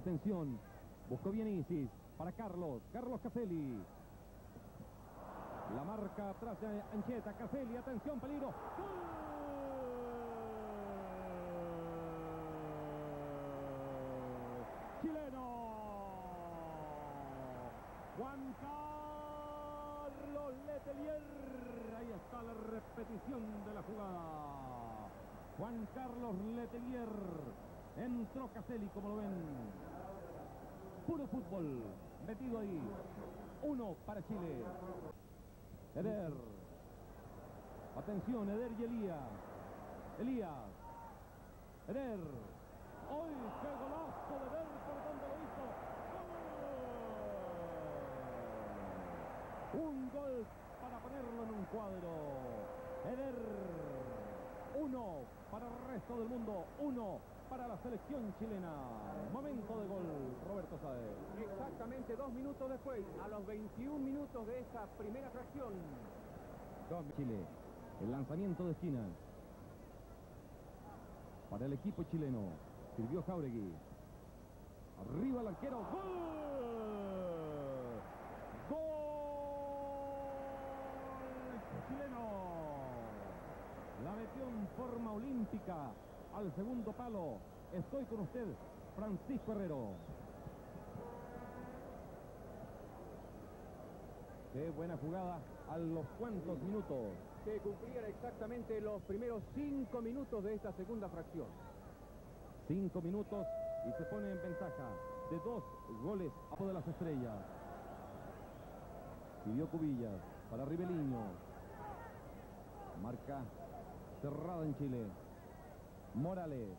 Atención, buscó bien Isis para Carlos Caselli. La marca atrás de Ancheta, Caselli, atención, peligro. ¡Gol! Chileno. Juan Carlos Letelier. Ahí está la repetición de la jugada. Juan Carlos Letelier. Entró Caselli, como lo ven. Puro fútbol metido ahí. 1 para Chile. Eder. Atención, Eder y Elías. Eder. ¡Ay, qué golazo de Eder! ¿Por dónde lo hizo? ¡Gol! Un gol para ponerlo en un cuadro. Eder. 1 para el resto del mundo. 1 para la selección chilena. Momento de gol, Roberto Sáez. Exactamente 2 minutos después, a los 21 minutos de esta primera fracción. Chile, el lanzamiento de esquina. Para el equipo chileno, sirvió Jáuregui. Arriba el arquero. ¡Gol! ¡Gol chileno! La metió en forma olímpica al segundo palo. Estoy con usted, Francisco Herrero. Qué buena jugada a los cuantos minutos. Que cumpliera exactamente los primeros 5 minutos de esta segunda fracción. 5 minutos y se pone en ventaja de 2 goles a de las estrellas. Pidió Cubillas para Ribeliño. Marca cerrada en Chile. Morales.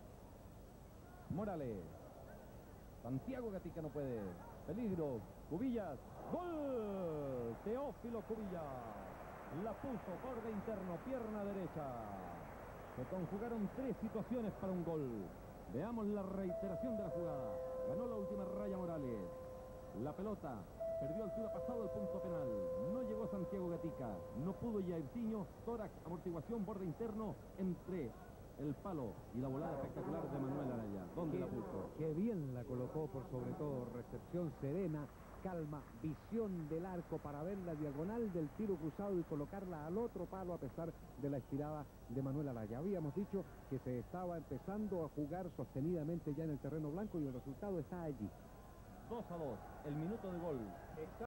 Santiago Gatica no puede. Peligro. Cubillas. ¡Gol! Teófilo Cubillas. La puso borde interno, pierna derecha. Se conjugaron 3 situaciones para un gol. Veamos la reiteración de la jugada. Ganó la última raya Morales. La pelota perdió altura pasado el punto penal. No llegó Santiago Gatica. No pudo Jairzinho. Tórax, amortiguación, borde interno entre el palo y la volada espectacular de Manuel Araya. ¿Dónde la puso? Qué bien la colocó, por sobre todo recepción serena, calma, visión del arco para ver la diagonal del tiro cruzado y colocarla al otro palo a pesar de la estirada de Manuel Araya. Habíamos dicho que se estaba empezando a jugar sostenidamente ya en el terreno blanco y el resultado está allí. 2-2, el minuto de gol.